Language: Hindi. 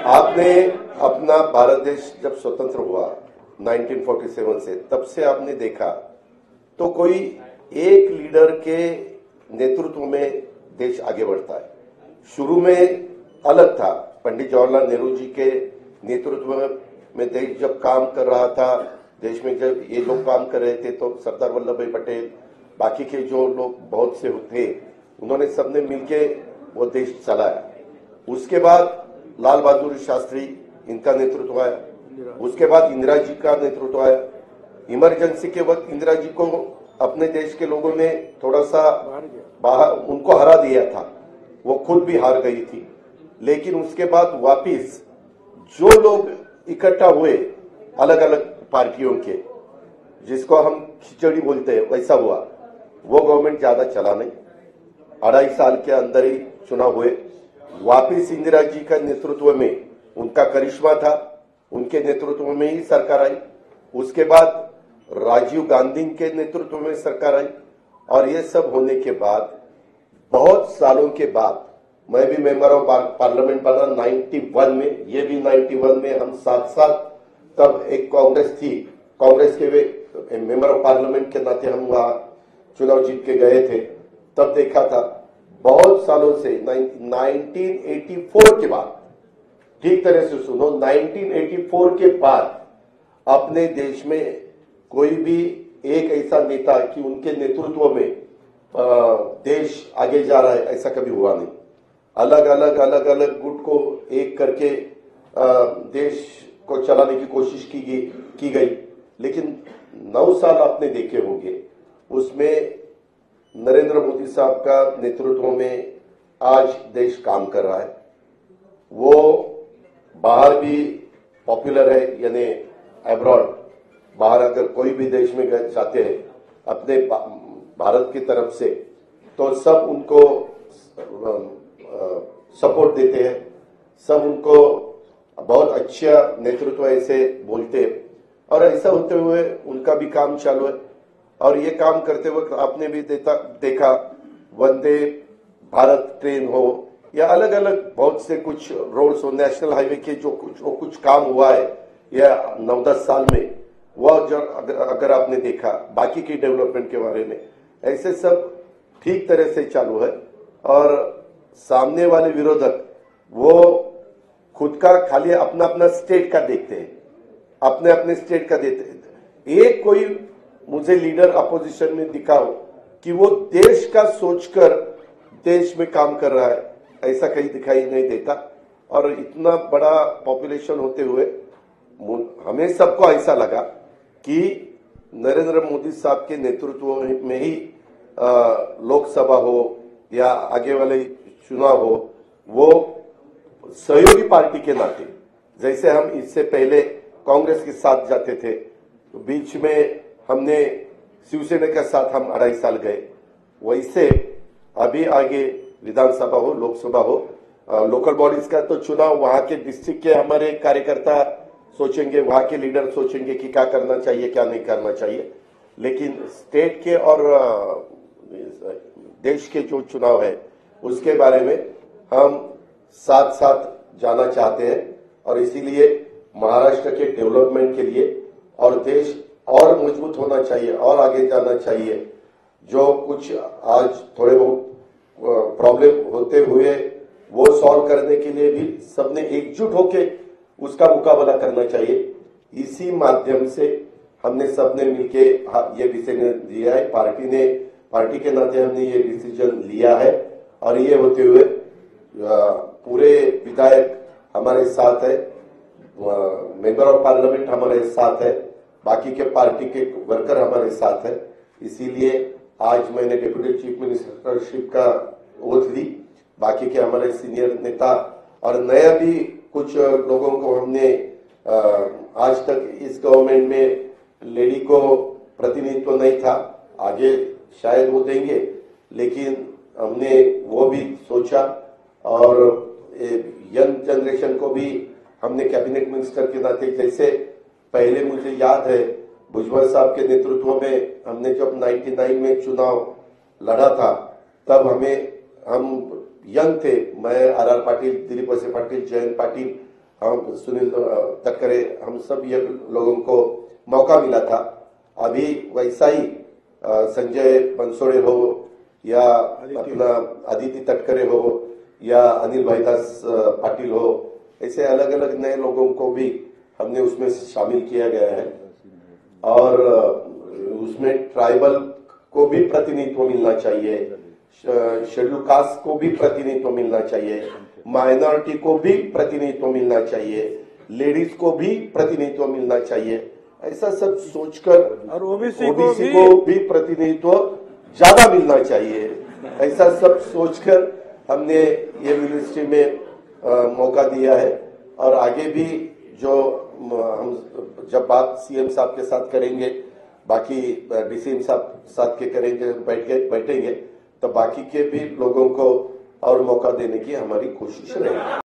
आपने अपना भारत देश जब स्वतंत्र हुआ 1947 से, तब से आपने देखा तो कोई एक लीडर के नेतृत्व में देश आगे बढ़ता है। शुरू में अलग था, पंडित जवाहरलाल नेहरू जी के नेतृत्व में देश जब काम कर रहा था, देश में जब ये लोग काम कर रहे थे तो सरदार वल्लभ भाई पटेल, बाकी के जो लोग बहुत से थे, उन्होंने सबने मिलके वो देश चलाया। उसके बाद लाल बहादुर शास्त्री, इनका नेतृत्व आया। उसके बाद इंदिरा जी का नेतृत्व आया। इमरजेंसी के वक्त इंदिरा जी को अपने देश के लोगों ने थोड़ा सा बाहर उनको हरा दिया था, वो खुद भी हार गई थी। लेकिन उसके बाद वापिस जो लोग इकट्ठा हुए अलग अलग पार्टियों के, जिसको हम खिचड़ी बोलते हैं, वैसा हुआ। वो गवर्नमेंट ज्यादा चला नहीं, 2.5 साल के अंदर ही चुनाव हुए। वापिस इंदिरा जी का नेतृत्व में उनका करिश्मा था, उनके नेतृत्व में ही सरकार आई। उसके बाद राजीव गांधी के नेतृत्व में सरकार आई। और ये सब होने के बाद बहुत सालों के बाद मैं भी मेंबर ऑफ पार्लियामेंट बना 91 में, ये भी 91 में, हम साथ साथ, तब एक कांग्रेस थी, कांग्रेस के वे मेंबर ऑफ पार्लियामेंट के नाते हम वहां चुनाव जीत के गए थे। तब देखा था बहुत सालों से 1984 के बाद, ठीक तरह से सुनो, 1984 के बाद अपने देश में कोई भी एक ऐसा नेता कि उनके नेतृत्व में देश आगे जा रहा है, ऐसा कभी हुआ नहीं। अलग अलग गुट को एक करके देश को चलाने की कोशिश की गई। लेकिन 9 साल आपने देखे होंगे, उसमें नरेंद्र मोदी साहब का नेतृत्व में आज देश काम कर रहा है। वो बाहर भी पॉपुलर है, यानी अब्रॉड, बाहर अगर कोई भी देश में जाते हैं अपने भारत की तरफ से, तो सब उनको सपोर्ट देते हैं, सब उनको बहुत अच्छा नेतृत्व ऐसे बोलते हैं। और ऐसा होते हुए उनका भी काम चालू है। और ये काम करते वक्त आपने भी देखा वंदे भारत ट्रेन हो या अलग अलग बहुत से कुछ रोड्स हो, नेशनल हाईवे के जो कुछ काम हुआ है या 9-10 साल में, वह जो अगर आपने देखा बाकी की डेवलपमेंट के बारे में, ऐसे सब ठीक तरह से चालू है। और सामने वाले विरोधक वो खुद का खाली अपना अपना स्टेट का देखते हैं, अपने अपने स्टेट का देते हैं। एक कोई मुझे लीडर अपोजिशन में दिखाओ कि वो देश का सोचकर देश में काम कर रहा है, ऐसा कहीं दिखाई नहीं देता। और इतना बड़ा पॉपुलेशन होते हुए हमें सबको ऐसा लगा कि नरेंद्र मोदी साहब के नेतृत्व में ही लोकसभा हो या आगे वाले चुनाव हो, वो सहयोगी पार्टी के नाते, जैसे हम इससे पहले कांग्रेस के साथ जाते थे, तो बीच में हमने शिवसेना के साथ हम 2.5 साल गए, वैसे अभी आगे विधानसभा हो, लोकसभा हो, लोकल बॉडीज का तो चुनाव वहां के डिस्ट्रिक्ट के हमारे कार्यकर्ता सोचेंगे, वहां के लीडर सोचेंगे कि क्या करना चाहिए क्या नहीं करना चाहिए। लेकिन स्टेट के और देश के जो चुनाव है उसके बारे में हम साथ साथ जाना चाहते हैं। और इसीलिए महाराष्ट्र के डेवलपमेंट के लिए और देश और मजबूत होना चाहिए और आगे जाना चाहिए। जो कुछ आज थोड़े बहुत प्रॉब्लम होते हुए वो सॉल्व करने के लिए भी सबने एकजुट होके उसका मुकाबला करना चाहिए। इसी माध्यम से हमने सबने मिलके ये डिसीजन लिया है, पार्टी के नाते हमने ये डिसीजन लिया है। और ये होते हुए पूरे विधायक हमारे साथ है, मेंबर ऑफ पार्लियामेंट हमारे साथ है, बाकी के पार्टी के वर्कर हमारे साथ है। इसीलिए आज मैंने डिप्यूटी चीफ मिनिस्टरशिप का ओथ ली। बाकी के हमारे सीनियर नेता और नया भी कुछ लोगों को हमने आज तक इस गवर्नमेंट में लेडी को प्रतिनिधित्व नहीं था, आगे शायद वो देंगे, लेकिन हमने वो भी सोचा। और यंग जनरेशन को भी हमने कैबिनेट मिनिस्टर के नाते, जैसे पहले मुझे याद है भुजबल साहब के नेतृत्व में हमने जब 99 में चुनाव लड़ा था, तब हम यंग थे, मैं आर पाटिल, दिलीप वळसे पाटील, जयंत पाटिल, हम सुनील तटकरे, हम सब ये लोगों को मौका मिला था। अभी वैसा ही संजय बनसोड़े हो या अपना अदिति तटकरे हो या अनिल भाईदास पाटिल हो, ऐसे अलग अलग नए लोगों को भी हमने उसमें शामिल किया गया है। और उसमें ट्राइबल को भी प्रतिनिधित्व मिलना चाहिए, शेड्यूल कास्ट को भी प्रतिनिधित्व मिलना चाहिए, माइनॉरिटी को भी प्रतिनिधित्व मिलना चाहिए, लेडीज को भी प्रतिनिधित्व मिलना चाहिए। ऐसा सब सोचकर और ओबीसी को भी प्रतिनिधित्व ज्यादा मिलना चाहिए, ऐसा सब सोचकर हमने ये मिनिस्ट्री में मौका दिया है। और आगे भी जो हम जब बात सीएम साहब के साथ करेंगे, बाकी डीसीएम साहब साथ के करेंगे, बैठेंगे, तो बाकी के भी लोगों को और मौका देने की हमारी कोशिश रहेगी।